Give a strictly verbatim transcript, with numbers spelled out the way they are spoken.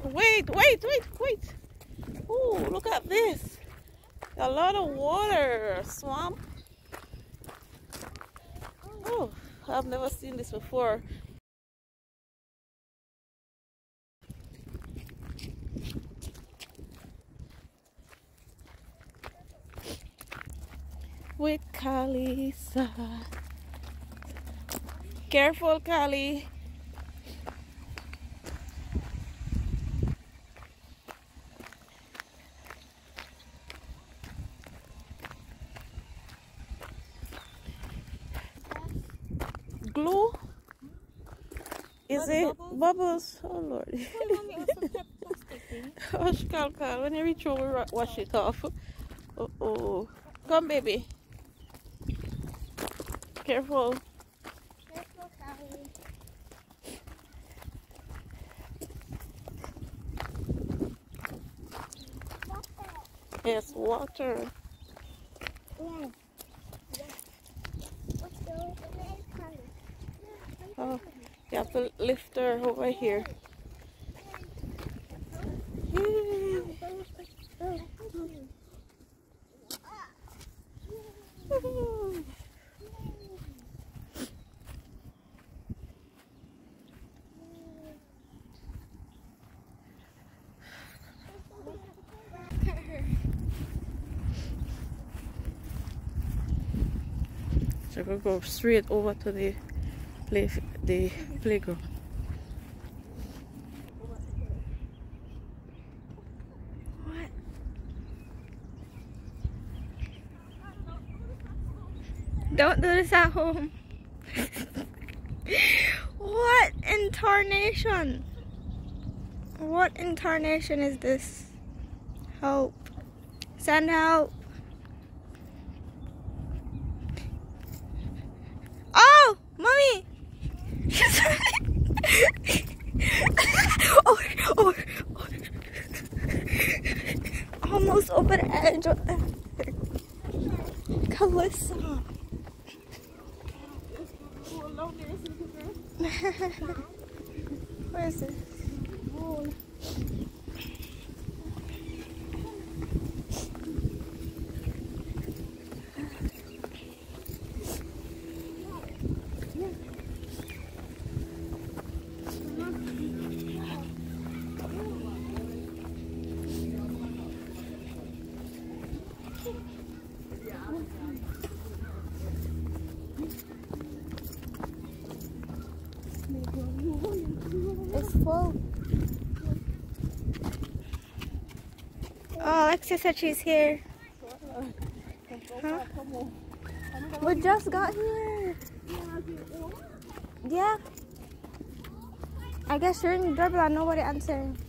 Wait, wait, wait, wait. Oh, look at this. A lot of water. Swamp. Oh, I've never seen this before. With Kalisa. Careful, Kali. Glue? Is What, it bubbles? bubbles? Oh Lord. Oh, mommy also kept plastic thing. Hush, Cal, Cal. When you reach over, wash it off. Uh oh. Come, baby. Careful. Careful, Callie. Yes, water. Yes. Yes. Let's go. Oh, you have to lift her over here. So we'll go straight over to the play the playground. What? Don't do this at home. What in tarnation? What in tarnation is this? Help. Send help. Oh, mommy. oh, oh, oh. Almost over the edge. What the heck? Kalisa. Where is this? It's full. Oh, Alexia said she's here. Huh? We just got here. Yeah. I guess you're in the doorbell and nobody answered.